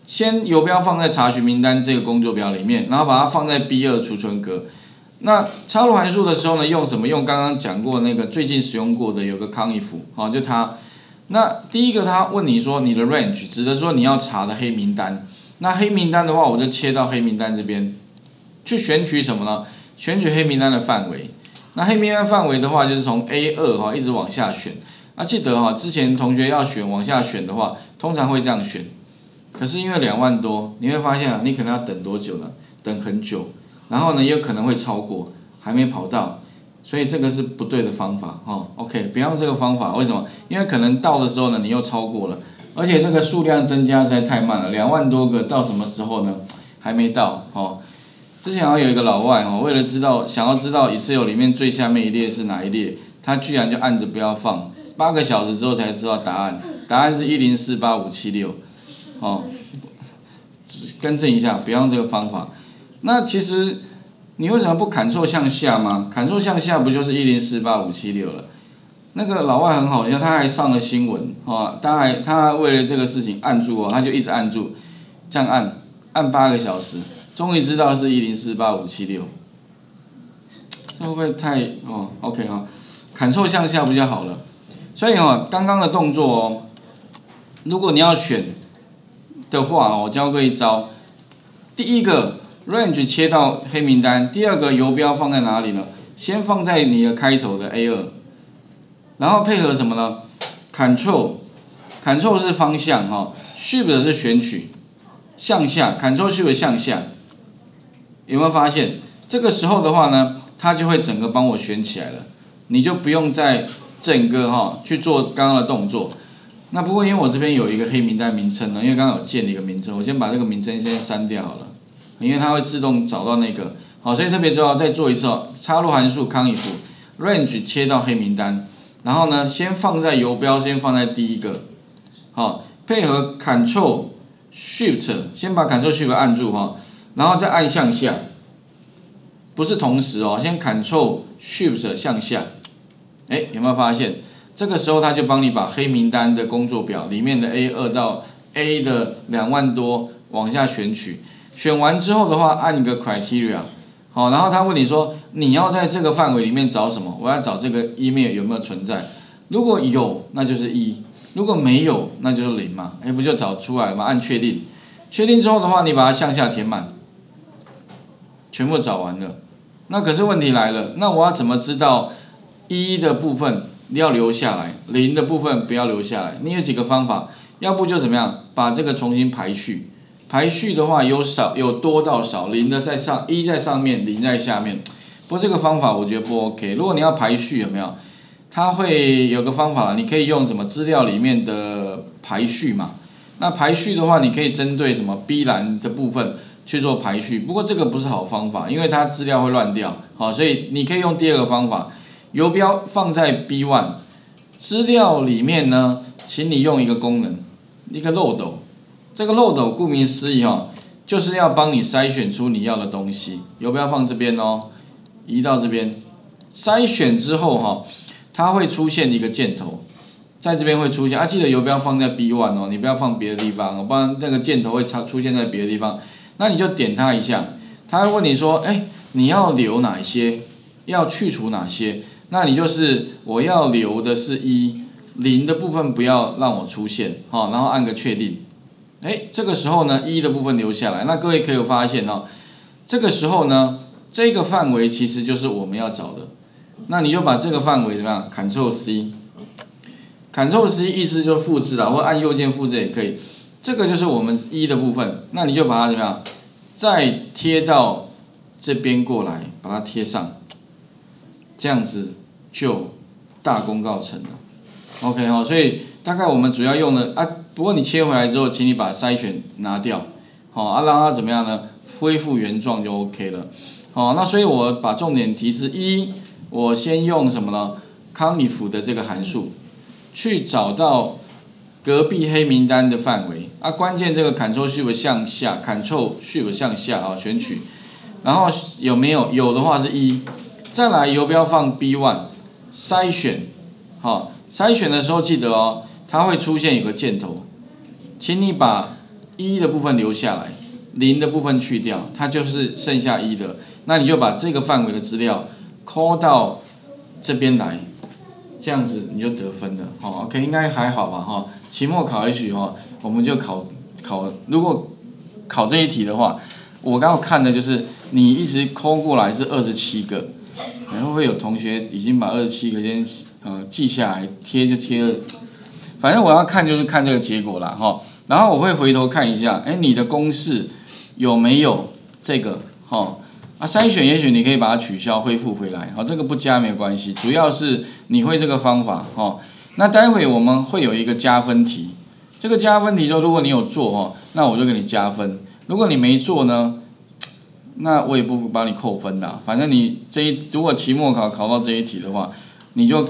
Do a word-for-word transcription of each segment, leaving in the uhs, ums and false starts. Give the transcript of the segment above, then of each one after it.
先游标放在查询名单这个工作表里面，然后把它放在 B 二 储存格。那插入函数的时候呢，用什么？用刚刚讲过那个最近使用过的有个 conif， 好，就它。那第一个他问你说你的 range 指的说你要查的黑名单。那黑名单的话，我就切到黑名单这边，去选取什么呢？选取黑名单的范围。那黑名单范围的话，就是从 A 二 哈一直往下选。那记得哈，之前同学要选往下选的话，通常会这样选。可是因为两万多，你会发现啊，你可能要等多久呢？等很久。然后呢，也有可能会超过，还没跑到，所以这个是不对的方法哈。OK， 不要用这个方法，为什么？因为可能到的时候呢，你又超过了，而且这个数量增加实在太慢了，两万多个到什么时候呢？还没到哦。之前好像有一个老外哦，为了知道想要知道 Excel 里面最下面一列是哪一列，他居然就按着不要放，八个小时之后才知道答案，答案是一零四八五七六，哦，更正一下，不要用这个方法。那其实你为什么不 Ctrl 向下吗 ？Ctrl 向下不就是一零四八五七六了？那个老外很好笑，他还上了新闻啊，他还他为了这个事情按住哦，他就一直按住，这样按按八个小时，终于知道是一零四八五七六，这会不会太哦 ？OK 哈 ，Ctrl 向下不就好了？所以哦，刚刚的动作哦，如果你要选的话，我教各位一招，第一个。range 切到黑名单，第二个游标放在哪里呢？先放在你的开头的 A 二，然后配合什么呢 ？Control Control 是方向哈 ，Shift 是选取向下 ，Control Shift 向下，有没有发现？这个时候的话呢，它就会整个帮我选起来了，你就不用再整个哈去做刚刚的动作。那不过因为我这边有一个黑名单名称呢，因为刚刚有建了一个名称，我先把这个名称先删掉好了。因为它会自动找到那个，好，所以特别重要，再做一次哦。插入函数 conif range 切到黑名单，然后呢，先放在游标，先放在第一个，好，配合 Ctrl Shift， 先把 Ctrl Shift 按住哈，然后再按向下，不是同时哦，先 Ctrl Shift 向下，哎，有没有发现？这个时候它就帮你把黑名单的工作表里面的 A 二 到 A 的两万多往下选取。选完之后的话，按一个 criteria， 好，然后他问你说你要在这个范围里面找什么？我要找这个 email 有没有存在？如果有，那就是一；如果没有，那就是零嘛，哎，不就找出来了吗？按确定，确定之后的话，你把它向下填满，全部找完了。那可是问题来了，那我要怎么知道一的部分要留下来，零的部分不要留下来？你有几个方法，要不就怎么样，把这个重新排序。排序的话有少有多到少，零的在上，一在上面，零在下面。不过这个方法我觉得不 OK。如果你要排序有没有？它会有个方法，你可以用什么资料里面的排序嘛？那排序的话，你可以针对什么 B 栏的部分去做排序。不过这个不是好方法，因为它资料会乱掉。好，所以你可以用第二个方法，游标放在 B 一， 资料里面呢，请你用一个功能，一个漏斗。这个漏斗顾名思义哈，就是要帮你筛选出你要的东西。游标放这边哦，移到这边，筛选之后哈，它会出现一个箭头，在这边会出现啊，记得游标放在 B 一 哦，你不要放别的地方哦，不然那个箭头会出现在别的地方。那你就点它一下，它会问你说，哎，你要留哪些，要去除哪些？那你就是我要留的是一，零的部分不要让我出现，好，然后按个确定。哎，这个时候呢，一的部分留下来。那各位可以有发现哦，这个时候呢，这个范围其实就是我们要找的。那你就把这个范围怎么样 ？Ctrl C，Ctrl C 意思就是复制啦，或按右键复制也可以。这个就是我们一的部分，那你就把它怎么样？再贴到这边过来，把它贴上，这样子就大功告成了。OK 哈，所以大概我们主要用的啊。不过你切回来之后，请你把筛选拿掉，好啊，让它怎么样呢？恢复原状就 OK 了。好，那所以我把重点提示一，我先用什么呢 ？conif 的这个函数去找到隔壁黑名单的范围啊，关键这个 Ctrl Shift 向下 ，Ctrl Shift 向下啊，选取，然后有没有？有的话是一，再来游标放 B 一， 筛选，好，筛选的时候记得哦。它会出现有个箭头，请你把一的部分留下来，零的部分去掉，它就是剩下一的。那你就把这个范围的资料 call 到这边来，这样子你就得分了。哦 ，OK， 应该还好吧？哈、哦，期末考 H 哈、哦，我们就考考，如果考这一题的话，我刚刚看的就是你一直 call 过来是二十七个，然后会有同学已经把二十七个先呃记下来，贴就贴了。反正我要看就是看这个结果啦，哈、哦，然后我会回头看一下，哎，你的公式有没有这个，哈、哦。啊，筛选也许你可以把它取消，恢复回来，好、哦，这个不加没有关系，主要是你会这个方法，哦，那待会我们会有一个加分题，这个加分题就如果你有做，哦，那我就给你加分，如果你没做呢，那我也不帮你扣分啦，反正你这一如果期末考考到这一题的话，你就是，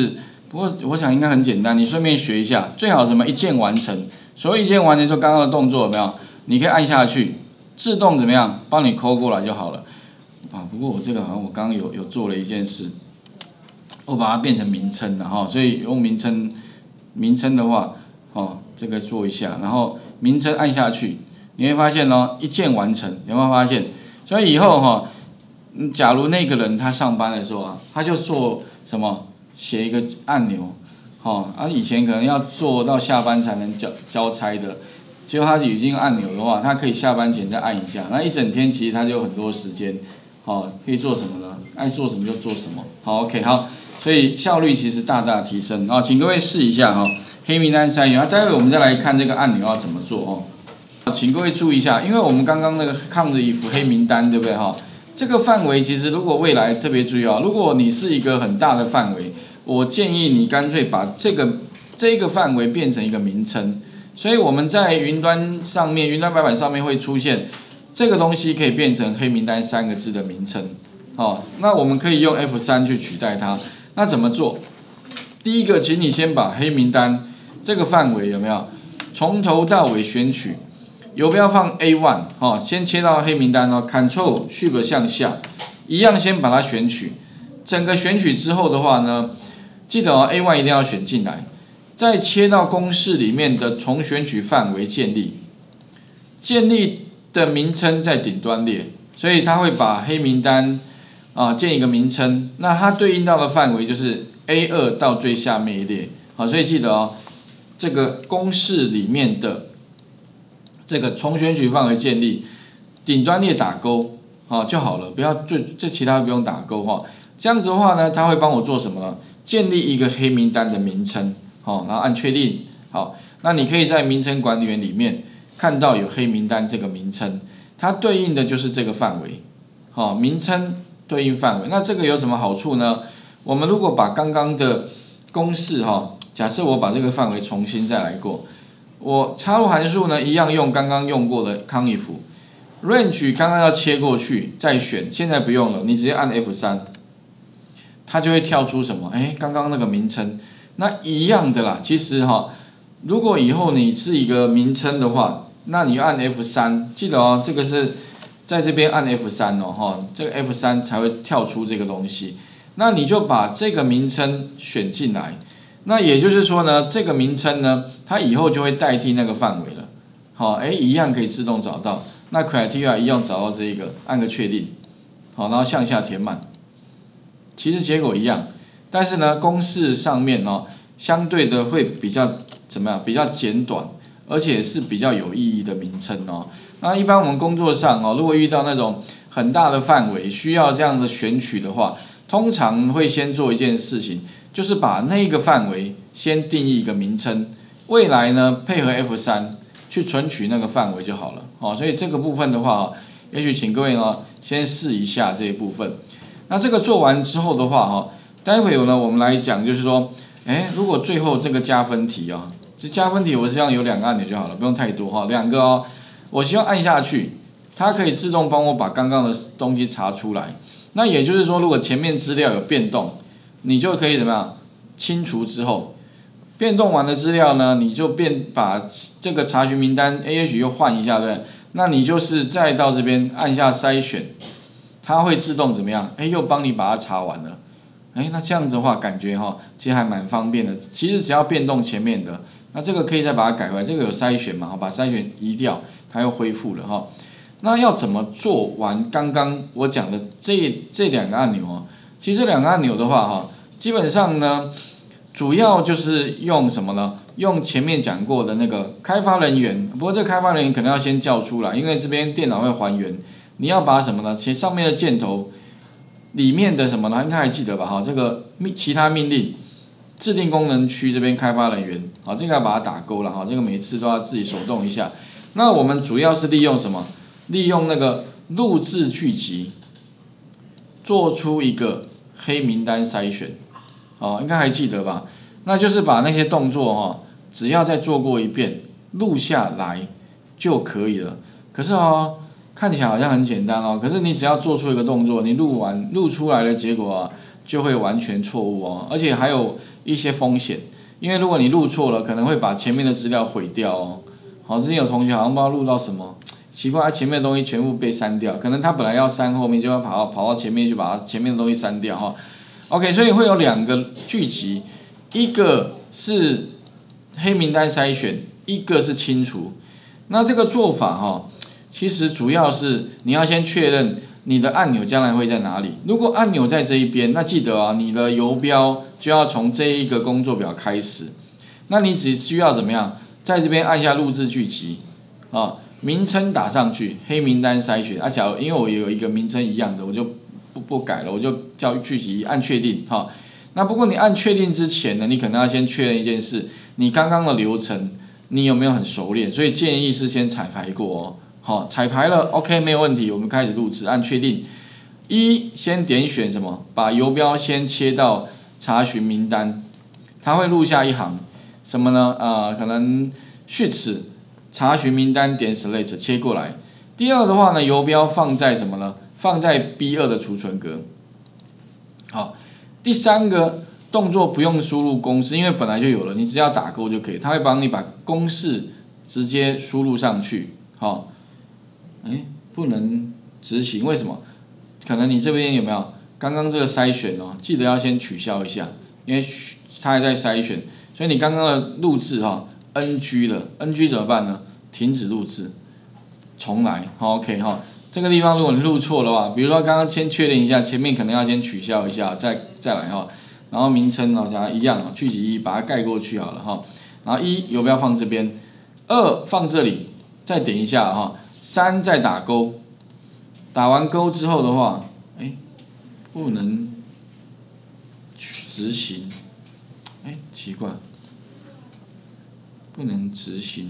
不过我想应该很简单，你顺便学一下，最好什么一键完成，所谓一键完成就刚刚的动作有没有？你可以按下去，自动怎么样，帮你扣过来就好了。啊，不过我这个好像我刚刚有有做了一件事，我把它变成名称了哈，所以用名称，名称的话，哦，这个做一下，然后名称按下去，你会发现哦，一键完成，有没有发现？所以以后哈，嗯，假如那个人他上班的时候啊，他就做什么，写一个按钮，哦，啊以前可能要做到下班才能交交差的。结果他已经按钮的话，他可以下班前再按一下，那一整天其实他就有很多时间，哦，可以做什么呢？爱做什么就做什么。好 ，OK， 好，所以效率其实大大提升。好、哦，请各位试一下哈、哦，黑名单筛选。啊，待会我们再来看这个按钮要怎么做哦。请各位注意一下，因为我们刚刚那个抗日衣服黑名单，对不对哈、哦？这个范围其实如果未来特别注意啊、哦，如果你是一个很大的范围，我建议你干脆把这个这个范围变成一个名称。所以我们在云端上面，云端白板上面会出现这个东西可以变成黑名单三个字的名称，哦，那我们可以用 F 三 去取代它。那怎么做？第一个，请你先把黑名单这个范围有没有从头到尾选取，游标放 A 一， 哦，先切到黑名单哦 ，Ctrl Shift 向下，一样先把它选取。整个选取之后的话呢，记得哦 ，A 一 一定要选进来。再切到公式里面的从选取范围建立，建立的名称在顶端列，所以它会把黑名单啊建一个名称，那它对应到的范围就是 A 二 到最下面一列，好，所以记得哦，这个公式里面的这个从选取范围建立，顶端列打勾，好就好了，不要最这其他不用打勾哈，这样子的话呢，它会帮我做什么呢？建立一个黑名单的名称。好，然后按确定。好，那你可以在名称管理员里面看到有黑名单这个名称，它对应的就是这个范围。好，名称对应范围。那这个有什么好处呢？我们如果把刚刚的公式哈，假设我把这个范围重新再来过，我插入函数呢一样用刚刚用过的 conif，range 刚刚要切过去再选，现在不用了，你直接按 F 三， 它就会跳出什么？哎，刚刚那个名称。那一样的啦，其实哈，如果以后你是一个名称的话，那你按 F 三， 记得哦，这个是在这边按 F 三 哦，哈，这个 F 三 才会跳出这个东西。那你就把这个名称选进来，那也就是说呢，这个名称呢，它以后就会代替那个范围了。好，哎，一样可以自动找到。那 criteria 一样找到这一个，按个确定，好，然后向下填满，其实结果一样。但是呢，公式上面哦，相对的会比较怎么样？比较简短，而且是比较有意义的名称哦。那一般我们工作上哦，如果遇到那种很大的范围需要这样的选取的话，通常会先做一件事情，就是把那个范围先定义一个名称，未来呢配合 F 三 去存取那个范围就好了。哦，所以这个部分的话，也许请各位呢先试一下这一部分。那这个做完之后的话哈。待会有呢，我们来讲，就是说，哎，如果最后这个加分题啊、哦，这加分题我实际上有两个按钮就好了，不用太多哈、哦，两个哦，我希望按下去，它可以自动帮我把刚刚的东西查出来。那也就是说，如果前面资料有变动，你就可以怎么样清除之后，变动完的资料呢，你就变把这个查询名单 A H 又换一下，对不对？那你就是再到这边按下筛选，它会自动怎么样？哎，又帮你把它查完了。哎，那这样子的话，感觉哈、哦，其实还蛮方便的。其实只要变动前面的， 那这个可以再把它改回来，这个有筛选嘛，把筛选移掉，它又恢复了哈。那要怎么做完刚刚我讲的这这两个按钮哦？其实这两个按钮的话哈，基本上呢，主要就是用什么呢？用前面讲过的那个开发人员，不过这个开发人员可能要先叫出来，因为这边电脑会还原，你要把什么呢？其上面的箭头里面的什么呢？应该还记得吧？哈，这个其他命令。制定功能区这边开发人员，好，这个要把它打勾了哈，这个每次都要自己手动一下。那我们主要是利用什么？利用那个录制剧集，做出一个黑名单筛选，哦，应该还记得吧？那就是把那些动作哈，只要再做过一遍，录下来就可以了。可是哦，看起来好像很简单哦，可是你只要做出一个动作，你录完录出来的结果啊，就会完全错误哦，而且还有一些风险，因为如果你录错了，可能会把前面的资料毁掉哦。好，之前有同学好像不知道录到什么，奇怪，前面的东西全部被删掉，可能他本来要删后面，就要跑到跑到前面去把前面的东西删掉哈。OK， 所以会有两个剧集，一个是黑名单筛选，一个是清除。那这个做法哈，其实主要是你要先确认你的按钮将来会在哪里。如果按钮在这一边，那记得啊，你的游标就要从这一个工作表开始。那你只需要怎么样，在这边按下录制剧集，啊，名称打上去，黑名单筛选。啊，假如因为我有一个名称一样的，我就不不改了，我就叫剧集，按确定哈。那不过你按确定之前呢，你可能要先确认一件事，你刚刚的流程你有没有很熟练？所以建议是先彩排过哦。好，彩排了 ，OK 没有问题，我们开始录制，按确定。一，先点选什么？把游标先切到查询名单，它会录下一行，什么呢？呃，可能序词查询名单点 select 切过来。第二的话呢，游标放在什么呢？放在 B 二 的储存格。好，第三个动作不用输入公式，因为本来就有了，你只要打勾就可以，它会帮你把公式直接输入上去。好。哎，不能执行，为什么？可能你这边有没有刚刚这个筛选哦？记得要先取消一下，因为它还在筛选，所以你刚刚的录制哈、哦、N G 了 ，N G 怎么办呢？停止录制，重来，好 OK 哈。这个地方如果你录错的话，比如说刚刚先确认一下，前面可能要先取消一下，再再来哈。然后名称哦，加一样哦，剧集一把它盖过去好了哈。然后一游标放这边，二放这里，再点一下哈。三再打勾，打完勾之后的话，哎，不能执行，哎，奇怪，不能执行，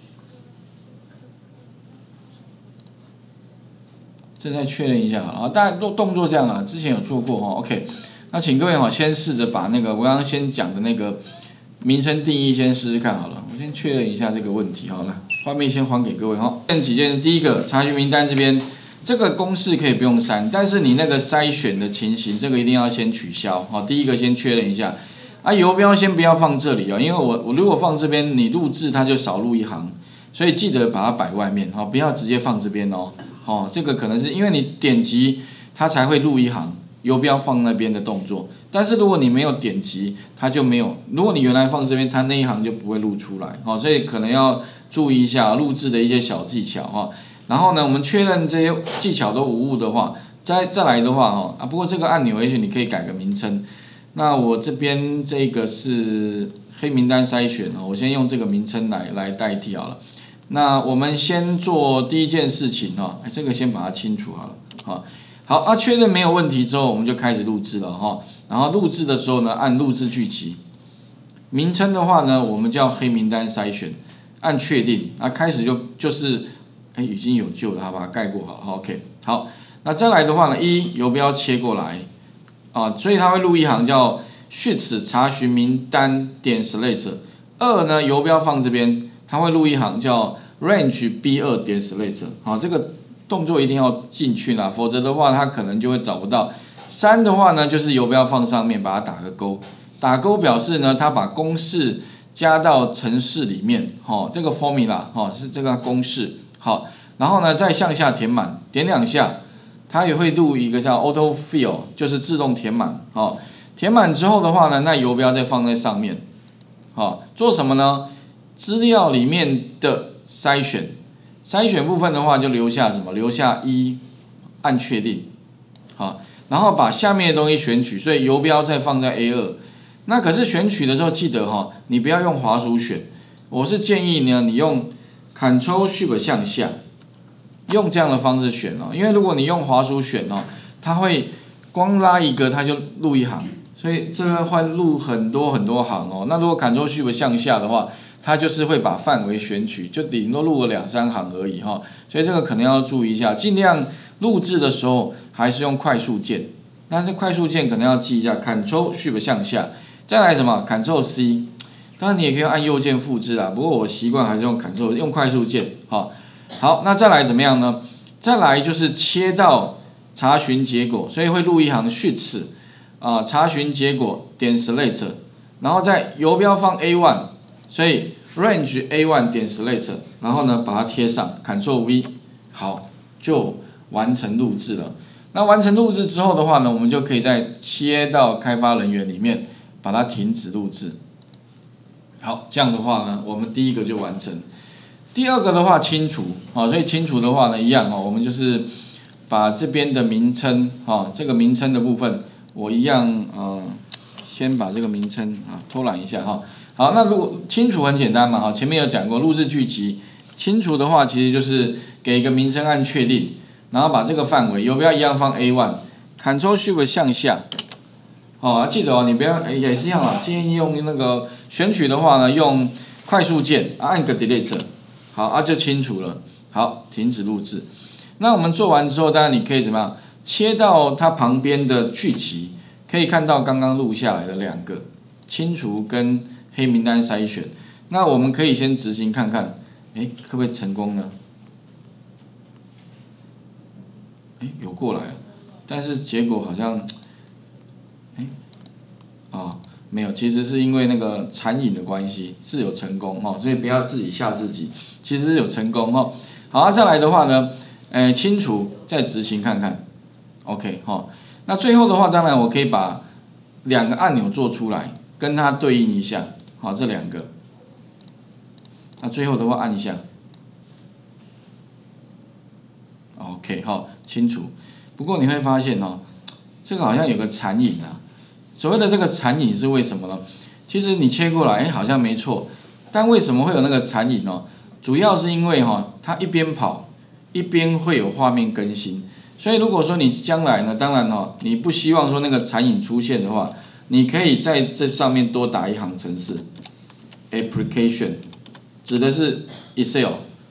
这再确认一下啊，大家动动作这样啊，之前有做过哈 ，OK， 那请各位哈，先试着把那个我刚刚先讲的那个名称定义先试试看好了，我先确认一下这个问题好了。画面先还给各位哈。这几件，第一个查询名单这边，这个公式可以不用删，但是你那个筛选的情形，这个一定要先取消。好，第一个先确认一下。啊，游标先不要放这里哦，因为我我如果放这边，你录制它就少录一行，所以记得把它摆外面，好，不要直接放这边哦。好，这个可能是因为你点击它才会录一行，游标放那边的动作。但是如果你没有点击，它就没有。如果你原来放这边，它那一行就不会录出来。好，所以可能要注意一下录制的一些小技巧哈。然后呢，我们确认这些技巧都无误的话，再再来的话哈啊，不过这个按钮也许你可以改个名称。那我这边这个是黑名单筛选哦，我先用这个名称来来代替好了。那我们先做第一件事情哈，这个先把它清除好了。好，好啊，确认没有问题之后，我们就开始录制了哈。然后录制的时候呢，按录制剧集。名称的话呢，我们叫黑名单筛选，按确定。那开始就就是哎已经有救了，它把它盖过好 ，OK。好，那再来的话呢，一游标切过来。啊，所以它会录一行叫序词查询名单点 select。二呢，游标放这边，它会录一行叫 range B 二点 select。好，这个动作一定要进去啦，否则的话它可能就会找不到。三的话呢，就是游标放上面，把它打个勾，打勾表示呢，它把公式加到程式里面。好，这个 formula 好是这个公式。好，然后呢再向下填满，点两下。它也会录一个叫 auto fill， 就是自动填满。好，填满之后的话呢，那游标再放在上面。好，做什么呢？ 资料里面的筛选，筛选部分的话就留下什么？留下一，按确定，好，然后把下面的东西选取，所以游标再放在 A 二。那可是选取的时候记得哈，你不要用滑鼠选，我是建议呢你用 Ctrl Shift 向下，用这样的方式选哦，因为如果你用滑鼠选哦，它会光拉一个它就录一行，所以这个会录很多很多行哦。那如果 Ctrl Shift 向下的话，它就是会把范围选取，就顶多录了两三行而已哈、哦，所以这个可能要注意一下，尽量录制的时候还是用快速键，但是快速键可能要记一下 Ctrl Shift 向下。再来什么 Ctrl C， 当然你也可以按右键复制啦，不过我习惯还是用 Ctrl 用快速键，好，好，那再来怎么样呢？再来就是切到查询结果，所以会录一行 Shift 啊、呃，查询结果点 Select， 然后在游标放 A 一， 所以 Range A 一 点 Select， 然后呢把它贴上 Ctrl V， 好，就完成录制了。那完成录制之后的话呢，我们就可以再切到开发人员里面。把它停止录制，好，这样的话呢，我们第一个就完成。第二个的话清除，好，所以清除的话呢，一样哦，我们就是把这边的名称，哈，这个名称的部分，我一样呃，先把这个名称啊偷懒一下哈。好，那如果清除很简单嘛，哈，前面有讲过录制剧集，清除的话其实就是给一个名称按确定，然后把这个范围游标一样放 A 一 ，Ctrl Shift 向下。哦，记得哦，你不要也是一样啊。建议用那个选取的话呢，用快速键按个 Delete， 好啊就清除了。好，停止录制。那我们做完之后，当然你可以怎么样？切到它旁边的剧集，可以看到刚刚录下来的两个清除跟黑名单筛选。那我们可以先执行看看，哎，可不可以成功呢？哎，有过来，但是结果好像。哎，哦，没有，其实是因为那个残影的关系是有成功哦，所以不要自己吓自己，其实是有成功哦。好、啊，再来的话呢，呃，清除再执行看看 ，OK 哈、哦。那最后的话，当然我可以把两个按钮做出来，跟它对应一下，好、哦，这两个。那最后的话按一下 ，OK 哈、哦，清除。不过你会发现哦，这个好像有个残影啊。所谓的这个残影是为什么呢？其实你切过来，哎，好像没错，但为什么会有那个残影呢？主要是因为哈、哦，它一边跑，一边会有画面更新。所以如果说你将来呢，当然哦，你不希望说那个残影出现的话，你可以在这上面多打一行程式 ，application， 指的是 Excel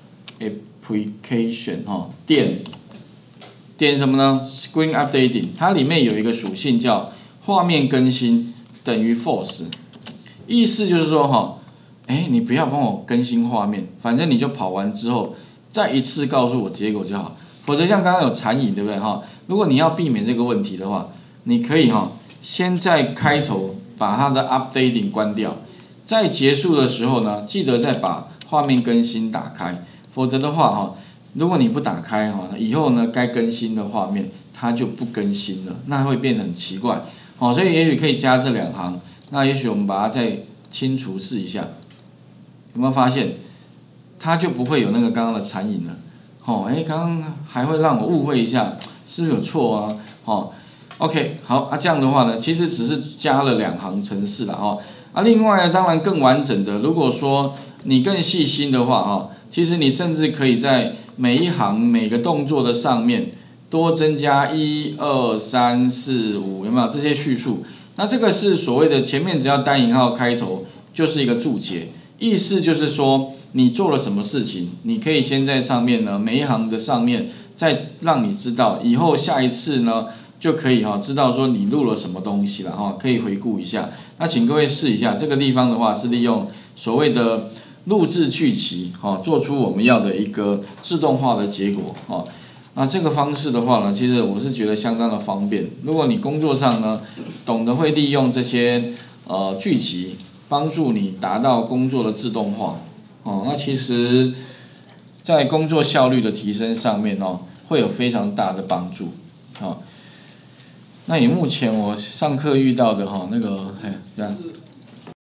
application 哈、哦，点点什么呢 ？Screen updating， 它里面有一个属性叫画面更新等于 false， 意思就是说哈，哎，你不要帮我更新画面，反正你就跑完之后再一次告诉我结果就好，否则像刚刚有残影对不对哈？如果你要避免这个问题的话，你可以哈，先在开头把它的 updating 关掉，在结束的时候呢，记得再把画面更新打开，否则的话哈，如果你不打开哈，以后呢该更新的画面它就不更新了，那会变得很奇怪。好，所以也许可以加这两行，那也许我们把它再清除试一下，有没有发现，它就不会有那个刚刚的残影了？哦，哎，刚刚还会让我误会一下，是不是有错啊？哦 ，OK， 好，啊这样的话呢，其实只是加了两行程式了哦。啊，另外呢，当然更完整的，如果说你更细心的话哦，其实你甚至可以在每一行每个动作的上面。多增加一二三四五，有没有这些叙述？那这个是所谓的前面只要单引号开头就是一个注解，意思就是说你做了什么事情，你可以先在上面呢每一行的上面再让你知道，以后下一次呢就可以哈、哦、知道说你录了什么东西了哈、哦，可以回顾一下。那请各位试一下，这个地方的话是利用所谓的录制剧集哈、哦，做出我们要的一个自动化的结果哦。那这个方式的话呢，其实我是觉得相当的方便。如果你工作上呢，懂得会利用这些呃剧集，帮助你达到工作的自动化，哦，那其实，在工作效率的提升上面哦，会有非常大的帮助，哦。那以目前我上课遇到的哈、哦、那个，哎，这样。